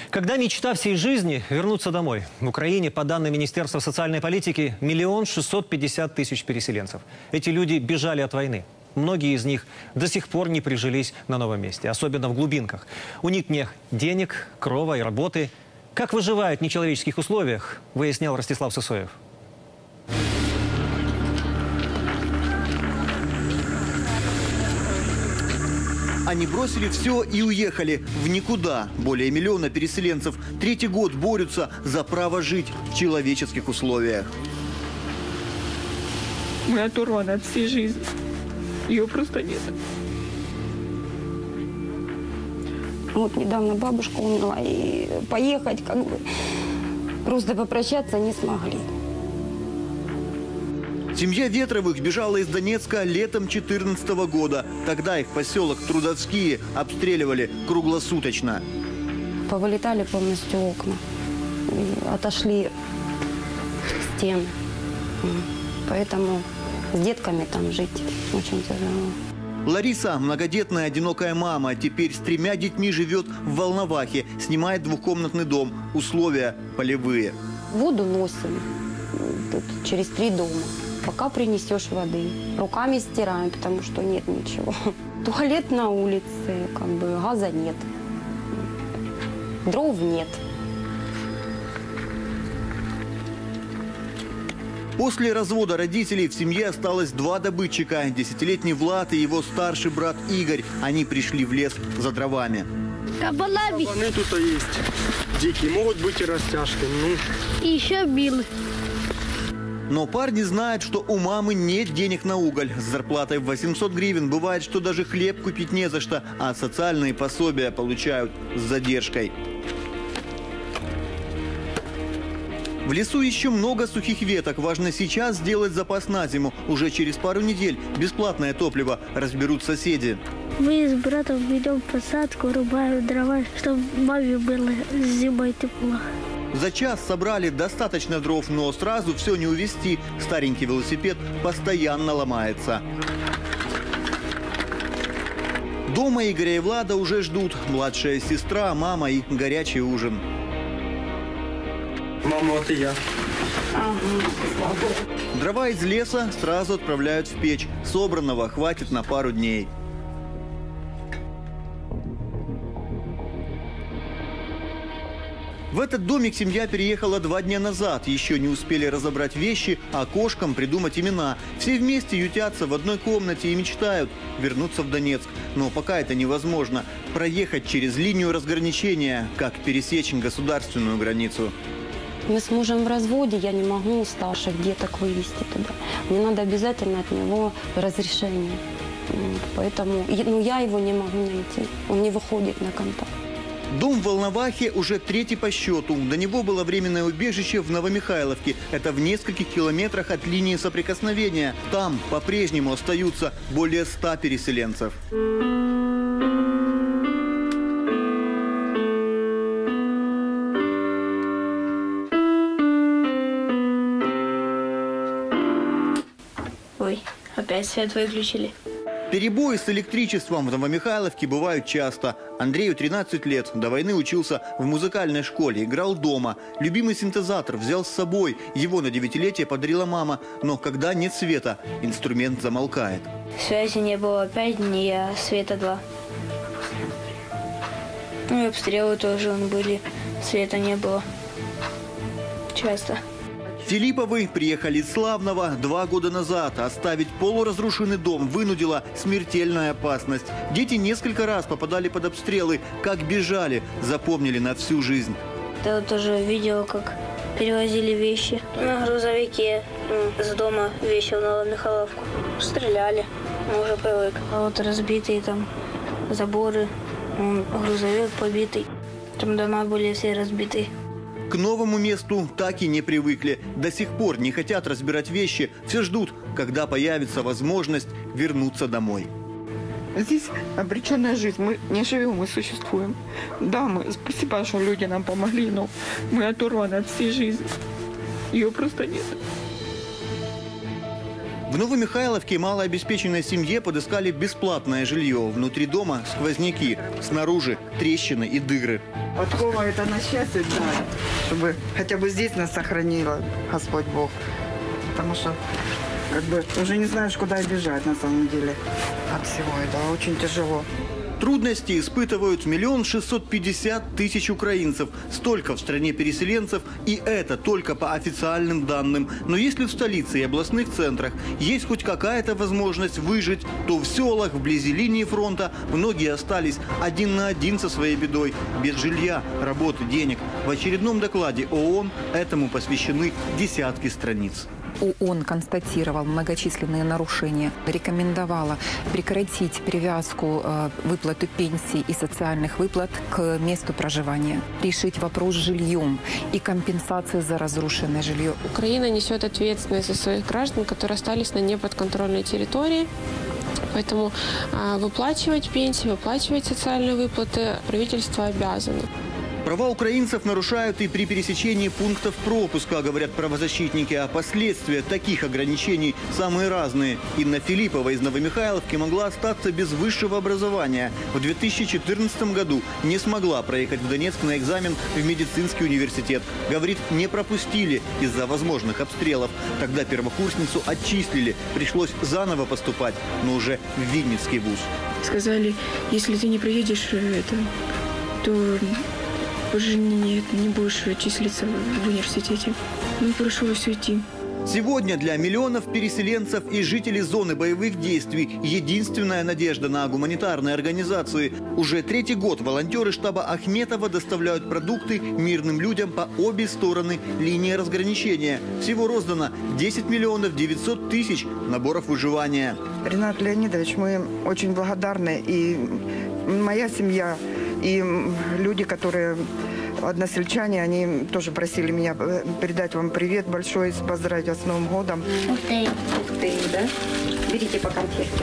Когда мечта всей жизни – вернуться домой? В Украине, по данным Министерства социальной политики, 1 650 000 переселенцев. Эти люди бежали от войны. Многие из них до сих пор не прижились на новом месте, особенно в глубинках. У них нет денег, крова и работы. Как выживают в нечеловеческих условиях, выяснял Ростислав Сысоев. Они бросили все и уехали в никуда. Более 1 миллиона переселенцев 3-й год борются за право жить в человеческих условиях. Мы оторваны от всей жизни. Ее просто нет. Вот недавно бабушка умерла, и поехать просто попрощаться не смогли. Семья Ветровых бежала из Донецка летом 2014 года. Тогда их поселок Трудовские обстреливали круглосуточно. Повылетали полностью окна, и отошли стены. Поэтому с детками там жить очень тяжело. Лариса – многодетная одинокая мама. Теперь с 3 детьми живет в Волновахе. Снимает 2-комнатный дом. Условия полевые. Воду носим тут через 3 дома. Пока принесешь воды. Руками стираем, потому что нет ничего. Туалет на улице, газа нет. Дров нет. После развода родителей в семье осталось 2 добытчика. 10-летний Влад и его старший брат Игорь. Они пришли в лес за дровами. Кабаны тут есть. Дикие, могут быть и растяжки. И еще билы. Но парни знают, что у мамы нет денег на уголь. С зарплатой в 800 гривен бывает, что даже хлеб купить не за что, а социальные пособия получают с задержкой. В лесу еще много сухих веток. Важно сейчас сделать запас на зиму. Уже через пару недель бесплатное топливо разберут соседи. Мы с братом идем в посадку, рубаем дрова, чтобы маме было зимой тепло. За час собрали достаточно дров, но сразу все не увезти. Старенький велосипед постоянно ломается. Дома Игоря и Влада уже ждут. Младшая сестра, мама и горячий ужин. Мама, вот и я. Дрова из леса сразу отправляют в печь. Собранного хватит на пару дней. В этот домик семья переехала 2 дня назад. Еще не успели разобрать вещи, а кошкам придумать имена. Все вместе ютятся в одной комнате и мечтают вернуться в Донецк. Но пока это невозможно. Проехать через линию разграничения, как пересечь государственную границу. Мы с мужем в разводе, я не могу старших деток вывести туда. Мне надо обязательно от него разрешение. Поэтому я его не могу найти. Он не выходит на контакт. Дом в Волновахе уже 3-й по счету. До него было временное убежище в Новомихайловке. Это в нескольких километрах от линии соприкосновения. Там по-прежнему остаются более 100 переселенцев. Ой, опять свет выключили. Перебои с электричеством в Новомихайловке бывают часто. Андрею 13 лет. До войны учился в музыкальной школе, играл дома. Любимый синтезатор взял с собой. Его на 9-летие подарила мама. Но когда нет света, инструмент замолкает. Связи не было 5 дней, а света 2. Ну и обстрелы тоже были. Света не было. Часто. Филипповы приехали из Славного 2 года назад. Оставить полуразрушенный дом вынудила смертельная опасность. Дети несколько раз попадали под обстрелы. Как бежали, запомнили на всю жизнь. Я тоже видела, как перевозили вещи на грузовике с дома вещи в Новомихайловку. Стреляли, мы уже привык. А вот разбитые там заборы, грузовик побитый. Там дома были все разбитые. К новому месту так и не привыкли. До сих пор не хотят разбирать вещи. Все ждут, когда появится возможность вернуться домой. Здесь обреченная жизнь. Мы не живем, мы существуем. Да, спасибо, что люди нам помогли, но мы оторваны от всей жизни. Ее просто нет. В Новомихайловке малообеспеченной семье подыскали бесплатное жилье. Внутри дома сквозняки, снаружи трещины и дыры. Подкова это на счастье, да, чтобы хотя бы здесь нас сохранило Господь Бог. Потому что как бы уже не знаешь, куда бежать на самом деле от всего этого. Очень тяжело. Трудности испытывают 1 650 000 украинцев. Столько в стране переселенцев, и это только по официальным данным. Но если в столице и областных центрах есть хоть какая-то возможность выжить, то в селах вблизи линии фронта многие остались один на один со своей бедой. Без жилья, работы, денег. В очередном докладе ООН этому посвящены десятки страниц. ООН констатировал многочисленные нарушения, рекомендовала прекратить привязку выплаты пенсий и социальных выплат к месту проживания, решить вопрос с жильем и компенсацией за разрушенное жилье. Украина несет ответственность за своих граждан, которые остались на неподконтрольной территории. Поэтому выплачивать пенсии, выплачивать социальные выплаты правительство обязано. Права украинцев нарушают и при пересечении пунктов пропуска, говорят правозащитники. А последствия таких ограничений самые разные. Инна Филиппова из Новомихайловки могла остаться без высшего образования. В 2014 году не смогла проехать в Донецк на экзамен в медицинский университет. Говорит, не пропустили из-за возможных обстрелов. Тогда первокурсницу отчислили. Пришлось заново поступать, но уже в Винницкий вуз. Сказали, если ты не приедешь, то уже не будешь числиться в университете. Ну, пришлось уйти. Сегодня для миллионов переселенцев и жителей зоны боевых действий единственная надежда на гуманитарные организации. Уже 3-й год волонтеры штаба Ахметова доставляют продукты мирным людям по обе стороны линии разграничения. Всего роздано 10 900 000 наборов выживания. Ренат Леонидович, мы очень благодарны. И моя семья, и люди, которые односельчане, они тоже просили меня передать вам привет большой, поздравить вас с Новым годом. Ух ты. Ух ты, да? Берите по конфетке.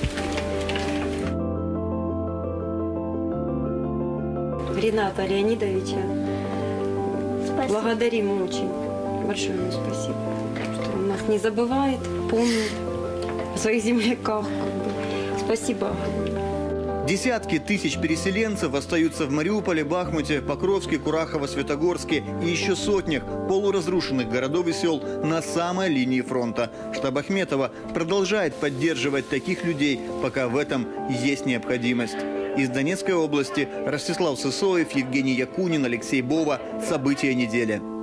Рената Леонидовича Спасибо. благодарим очень. Большое ему спасибо, что он нас не забывает, помнит о своих земляках. Спасибо. Десятки тысяч переселенцев остаются в Мариуполе, Бахмуте, Покровске, Курахово, Светогорске и еще сотнях полуразрушенных городов и сел на самой линии фронта. Штаб Ахметова продолжает поддерживать таких людей, пока в этом есть необходимость. Из Донецкой области Ростислав Сысоев, Евгений Якунин, Алексей Бова. События недели.